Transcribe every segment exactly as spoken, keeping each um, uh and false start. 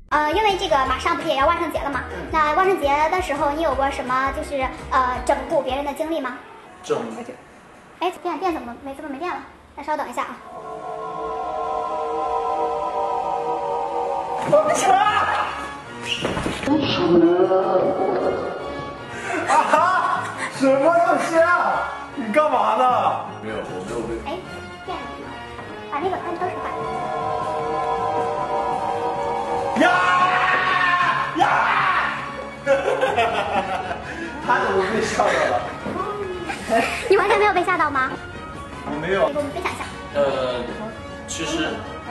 呃，因为这个马上不是也要万圣节了嘛？那万圣节的时候，你有过什么就是呃整蛊别人的经历吗？ 整？ 哎，电电怎么没怎么没电了？再稍等一下啊。 啊哈！什么东西啊？你干嘛呢？没有，我没有被。 哎，电了是吗？把那个按车使坏。 呀呀！他怎么被吓到了？ 你完全没有被吓到吗？ 我没有。 给我们分享一下。 呃，其实。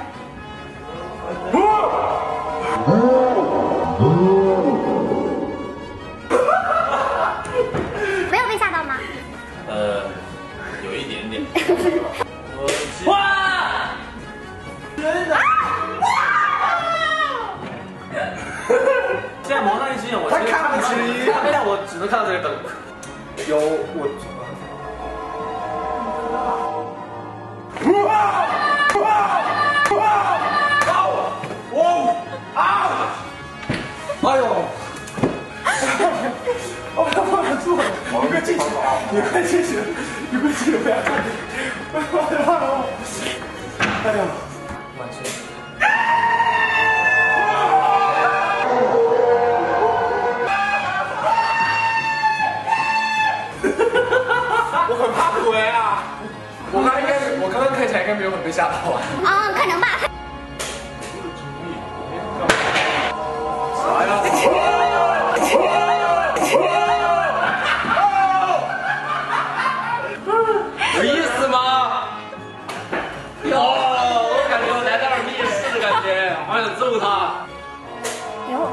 没有被吓到吗？ 呃，有一点点。我哇！真的！现在蒙上一只眼，我他看不清， 但我只能看到这个灯。 有我。哇！哇！哇！啊！我啊！哎呦！哦，我忍住了，你快进去，你快进去，你快进去，不要看着，不要看着我。哎呀，完全。我很怕鬼啊！我刚应该，我刚刚看起来应该没有很被吓到啊。 啊，可能吧。 啥呀？ 有意思吗？有，我感觉我来到了密室的感觉，好想揍他。 有。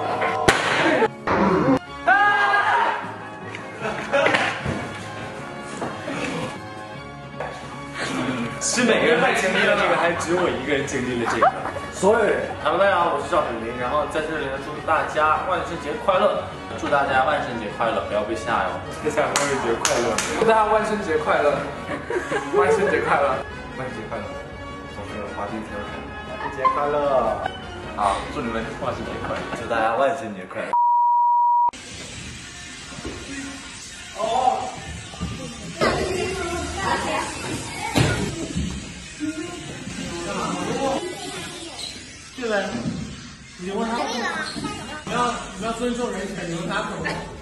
是每个人都经历了这个，还只有我一个人经历了这个。 所有人。 Hello， 大家好，我是赵水林，然后在这里呢，祝大家万圣节快乐，祝大家万圣节快乐，不要被吓哟。 大家万圣节快乐！祝大家万圣节快乐！万圣节快乐！万圣节快乐！总是华帝天看，万圣节快乐！ 好，祝你们万圣节快乐， 祝大家万圣节快乐！哦。 进来，你问他，你要你要尊重人权，你问他怎么？